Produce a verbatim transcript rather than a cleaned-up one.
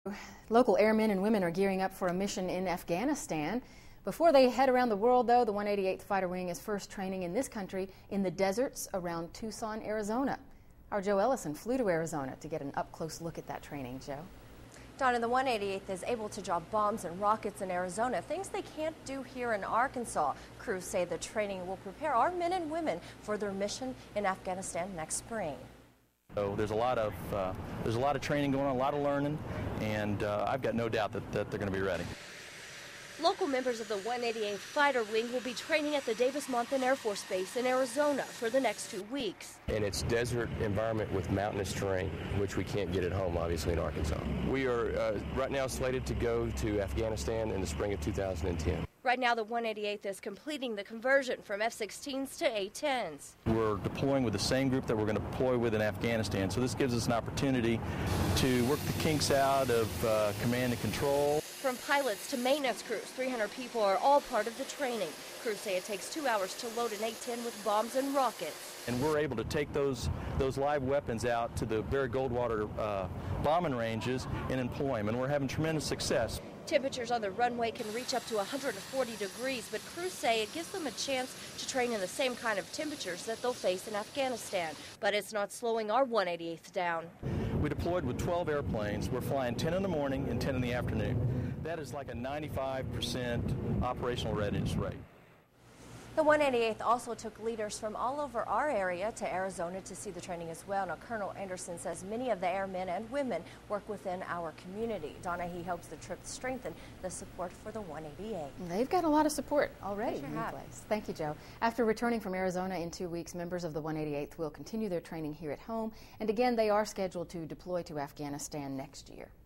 Local airmen and women are gearing up for a mission in Afghanistan. Before they head around the world, though, the one eighty-eighth Fighter Wing is first training in this country in the deserts around Tucson, Arizona. Our Joe Ellison flew to Arizona to get an up-close look at that training. Joe? Donna, the one eighty-eighth is able to drop bombs and rockets in Arizona, things they can't do here in Arkansas. Crews say the training will prepare our men and women for their mission in Afghanistan next spring. So there's a lot of uh, there's a lot of training going on, a lot of learning, and uh, I've got no doubt that, that they're going to be ready. Local members of the one eighty-eighth Fighter Wing will be training at the Davis-Monthan Air Force Base in Arizona for the next two weeks. And it's desert environment with mountainous terrain, which we can't get at home, obviously, in Arkansas. We are uh, right now slated to go to Afghanistan in the spring of two thousand ten. Right now, the one eighty-eighth is completing the conversion from F sixteens to A tens. We're deploying with the same group that we're going to deploy with in Afghanistan, so this gives us an opportunity to work the kinks out of uh, command and control. From pilots to maintenance crews, three hundred people are all part of the training. Crews say it takes two hours to load an A ten with bombs and rockets. And we're able to take those those live weapons out to the Barry Goldwater uh, bombing ranges and employ them, and we're having tremendous success. Temperatures on the runway can reach up to one hundred forty degrees, but crews say it gives them a chance to train in the same kind of temperatures that they'll face in Afghanistan. But it's not slowing our one eighty-eighth down. We deployed with twelve airplanes. We're flying ten in the morning and ten in the afternoon. That is like a ninety-five percent operational readiness rate. The one eighty-eighth also took leaders from all over our area to Arizona to see the training as well. Now, Colonel Anderson says many of the airmen and women work within our community. Donna, he hopes the trip strengthen the support for the one eighty-eight. They've got a lot of support already Sure in have. place. Thank you, Joe. After returning from Arizona in two weeks, members of the one eighty-eighth will continue their training here at home. And again, they are scheduled to deploy to Afghanistan next year.